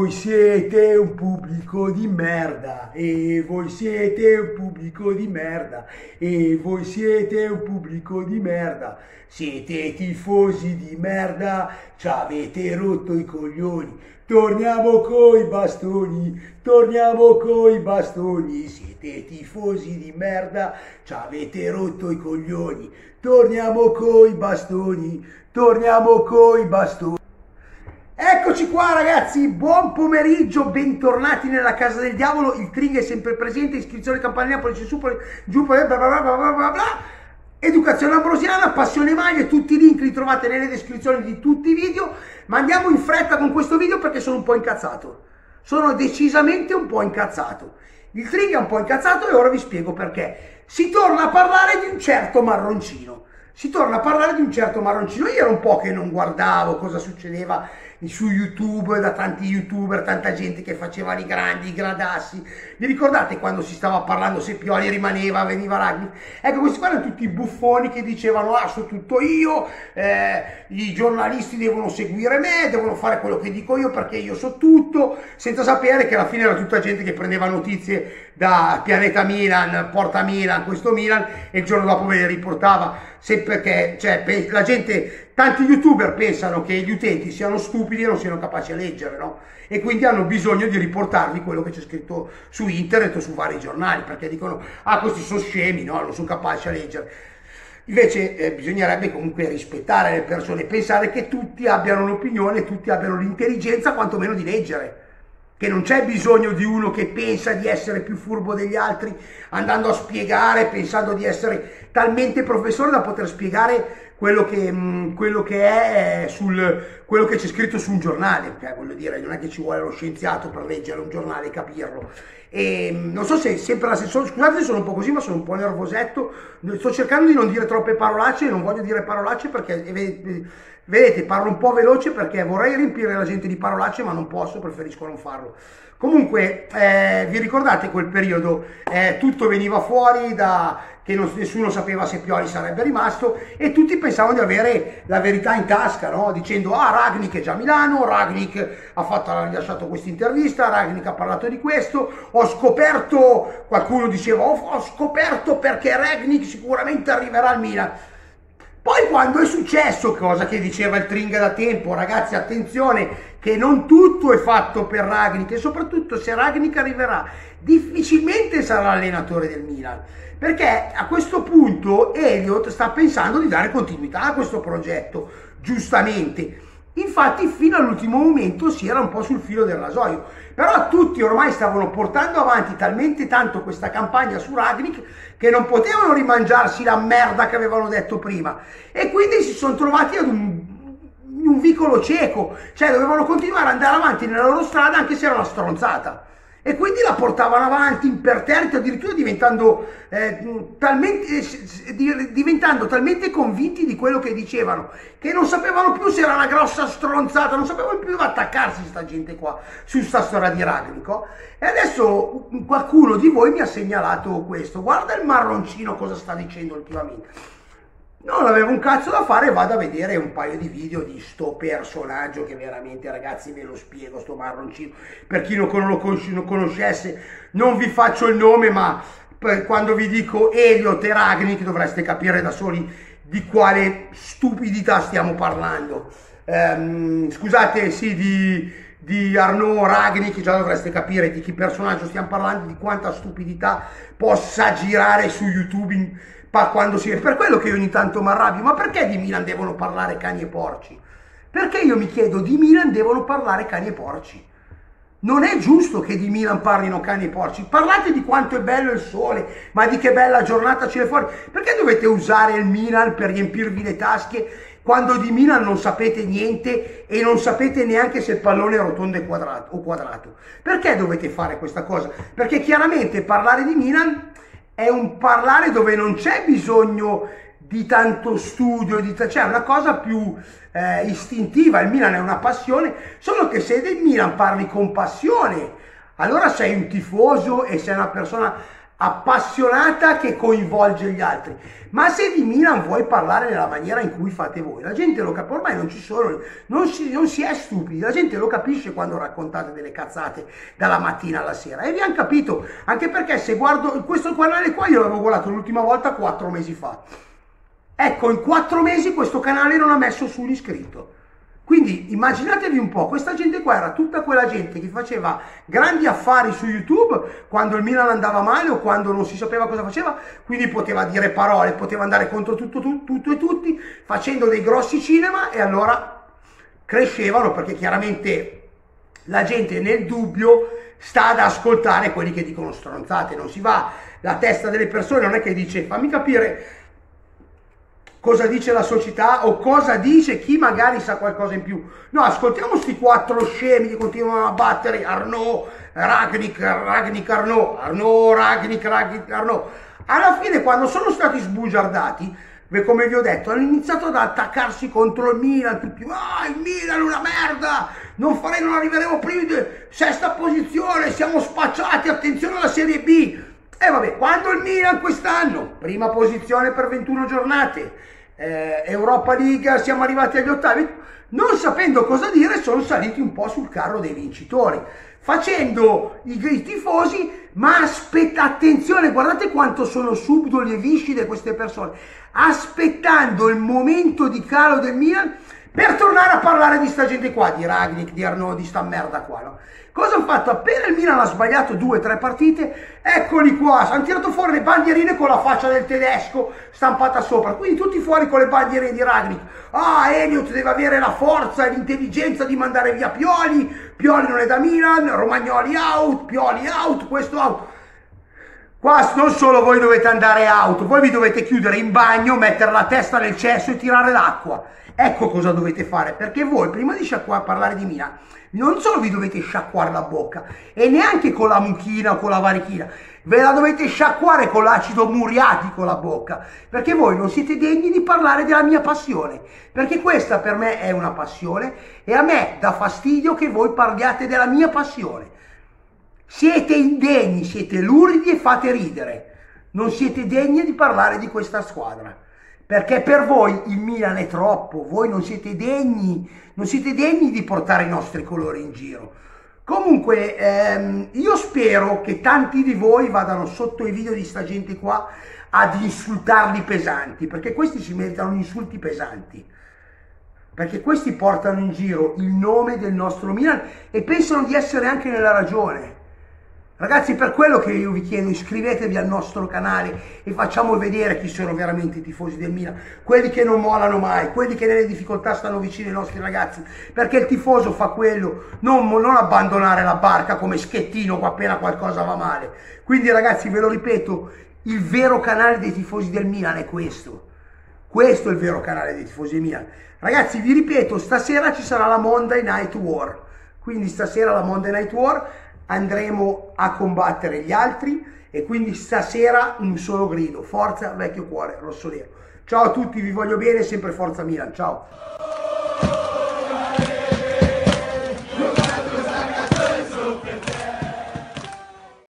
voi siete un pubblico di merda, e voi siete un pubblico di merda, e voi siete un pubblico di merda, siete tifosi di merda, ci avete rotto i coglioni, torniamo coi bastoni, torniamo coi bastoni, siete tifosi di merda, ci avete rotto i coglioni, torniamo coi bastoni, torniamo coi bastoni. Eccoci qua ragazzi, buon pomeriggio, bentornati nella casa del diavolo, il Tring è sempre presente, iscrizione, campanella, pollice su, giù, bla bla bla bla bla bla, educazione ambrosiana, passione maglie, tutti i link li trovate nelle descrizioni di tutti i video, ma andiamo in fretta con questo video perché sono un po' incazzato, sono decisamente un po' incazzato, il Tring è un po' incazzato e ora vi spiego perché. Si torna a parlare di un certo marroncino. Io ero un po' che non guardavo cosa succedeva su YouTube, da tanti youtuber, tanta gente che faceva i grandi, i gradassi. Vi ricordate quando si stava parlando se Pioli rimaneva, veniva Ragni? Ecco, questi qua erano tutti i buffoni che dicevano ah, so tutto io, i giornalisti devono seguire me, devono fare quello che dico io perché io so tutto, senza sapere che alla fine era tutta gente che prendeva notizie da Pianeta Milan, Porta Milan, questo Milan, e il giorno dopo ve le riportava. Perché cioè, la gente, tanti youtuber pensano che gli utenti siano stupidi e non siano capaci a leggere, no? E quindi hanno bisogno di riportarvi quello che c'è scritto su internet o su vari giornali, perché dicono ah, questi sono scemi, no? Non sono capaci a leggere. Invece bisognerebbe comunque rispettare le persone, pensare che tutti abbiano un'opinione, tutti abbiano l'intelligenza quantomeno di leggere, che non c'è bisogno di uno che pensa di essere più furbo degli altri, andando a spiegare, pensando di essere talmente professore da poter spiegare quello che è quello che c'è scritto su un giornale. Voglio dire, non è che ci vuole lo scienziato per leggere un giornale e capirlo. E non so se è sempre la stessa, scusate, sono un po' così, ma sono un po' nervosetto, sto cercando di non dire troppe parolacce, non voglio dire parolacce perché vedete, parlo un po' veloce perché vorrei riempire la gente di parolacce, ma non posso, preferisco non farlo. Comunque, vi ricordate quel periodo? Tutto veniva fuori che nessuno sapeva se Pioli sarebbe rimasto e tutti pensavano di avere la verità in tasca, no? Dicendo, ah, Ragnick è già a Milano, Ragnick ha rilasciato questa intervista, Ragnick ha parlato di questo, ho scoperto, qualcuno diceva, ho scoperto perché Ragnick sicuramente arriverà al Milan. Poi quando è successo, cosa che diceva il Tring da tempo, ragazzi attenzione che non tutto è fatto per Ragnick e soprattutto se Ragnick arriverà difficilmente sarà allenatore del Milan, perché a questo punto Elliott sta pensando di dare continuità a questo progetto, giustamente. Infatti fino all'ultimo momento si era un po' sul filo del rasoio, però tutti ormai stavano portando avanti talmente tanto questa campagna su Ragnick che non potevano rimangiarsi la merda che avevano detto prima e quindi si sono trovati ad un vicolo cieco, cioè dovevano continuare ad andare avanti nella loro strada anche se era una stronzata. E quindi la portavano avanti imperterriti, addirittura diventando talmente convinti di quello che dicevano, che non sapevano più se era una grossa stronzata, non sapevano più dove attaccarsi sta gente qua, su sta storia di Ragnick. E adesso qualcuno di voi mi ha segnalato questo, guarda il marroncino cosa sta dicendo ultimamente. Non avevo un cazzo da fare, vado a vedere un paio di video di sto personaggio che veramente, ragazzi, ve lo spiego, sto marroncino. Per chi non lo conoscesse, non vi faccio il nome, ma quando vi dico Elliott e Ragnick dovreste capire da soli di quale stupidità stiamo parlando. Scusate, sì, di Arnaud Ragnick già dovreste capire di che personaggio stiamo parlando, di quanta stupidità possa girare su YouTube quando si... Per quello che io ogni tanto mi arrabbio, ma perché di Milan devono parlare cani e porci? Perché io mi chiedo, di Milan devono parlare cani e porci? Non è giusto che di Milan parlino cani e porci, parlate di quanto è bello il sole, ma di che bella giornata c'è fuori, perché dovete usare il Milan per riempirvi le tasche quando di Milan non sapete niente e non sapete neanche se il pallone è rotondo o quadrato? Perché dovete fare questa cosa? Perché chiaramente parlare di Milan è un parlare dove non c'è bisogno di tanto studio, c'è una cosa più istintiva, il Milan è una passione, solo che se del Milan parli con passione, allora sei un tifoso e sei una persona appassionata che coinvolge gli altri. Ma se di Milan vuoi parlare nella maniera in cui fate voi, la gente lo capisce, ormai non si è stupidi, la gente lo capisce quando raccontate delle cazzate dalla mattina alla sera, e vi hanno capito, anche perché se guardo questo canale qua, io l'avevo guardato l'ultima volta 4 mesi fa, ecco, in 4 mesi questo canale non ha messo su un iscritto. Quindi immaginatevi un po', questa gente qua era tutta quella gente che faceva grandi affari su YouTube quando il Milan andava male o quando non si sapeva cosa faceva, quindi poteva dire parole, poteva andare contro tutto e tutti, facendo dei grossi cinema, e allora crescevano, perché chiaramente la gente nel dubbio sta ad ascoltare quelli che dicono stronzate, non si va, la testa delle persone non è che dice fammi capire cosa dice la società o cosa dice chi magari sa qualcosa in più. No, ascoltiamo sti 4 scemi che continuano a battere Arnaud, Rangnick, Arnaud. Alla fine, quando sono stati sbugiardati, come vi ho detto, hanno iniziato ad attaccarsi contro il Milan, tutti, il Milan è una merda, non arriveremo prima di 6ª posizione, siamo spacciati, attenzione alla Serie B. E vabbè, quando il Milan quest'anno, prima posizione per 21 giornate, Europa League, siamo arrivati agli ottavi, non sapendo cosa dire, sono saliti un po' sul carro dei vincitori, facendo i tifosi, ma aspetta, attenzione, guardate quanto sono subdoli e viscide queste persone, aspettando il momento di calo del Milan per tornare a parlare di sta gente qua, di Rangnick, di Arnaud, di sta merda qua, no? Cosa hanno fatto? Appena il Milan ha sbagliato 2 o 3 partite, eccoli qua, hanno tirato fuori le bandierine con la faccia del tedesco stampata sopra, quindi tutti fuori con le bandierine di Rangnick. Elliott deve avere la forza e l'intelligenza di mandare via Pioli, Pioli non è da Milan, Romagnoli out, Pioli out, questo out. Qua non solo voi dovete andare out, voi vi dovete chiudere in bagno, mettere la testa nel cesso e tirare l'acqua. Ecco cosa dovete fare, perché voi prima di parlare di Milan non solo vi dovete sciacquare la bocca, e neanche con la mucchina o con la varichina, ve la dovete sciacquare con l'acido muriatico la bocca, perché voi non siete degni di parlare della mia passione, perché questa per me è una passione e a me dà fastidio che voi parliate della mia passione. Siete indegni, siete luridi e fate ridere, non siete degni di parlare di questa squadra, perché per voi il Milan è troppo, voi non siete degni di portare i nostri colori in giro. Comunque io spero che tanti di voi vadano sotto i video di sta gente qua ad insultarli pesanti, perché questi si meritano insulti pesanti, perché questi portano in giro il nome del nostro Milan e pensano di essere anche nella ragione. Ragazzi, per quello che io vi chiedo, iscrivetevi al nostro canale e facciamo vedere chi sono veramente i tifosi del Milan, quelli che non mollano mai, quelli che nelle difficoltà stanno vicino ai nostri ragazzi, perché il tifoso fa quello, non abbandonare la barca come Schettino appena qualcosa va male. Quindi ragazzi, ve lo ripeto, il vero canale dei tifosi del Milan è questo. Questo è il vero canale dei tifosi del Milan. Ragazzi, vi ripeto, stasera ci sarà la Monday Night War, quindi stasera la Monday Night War andremo a combattere gli altri, e quindi stasera un solo grido: forza vecchio cuore rossonero. Ciao a tutti, vi voglio bene, sempre forza Milan, ciao.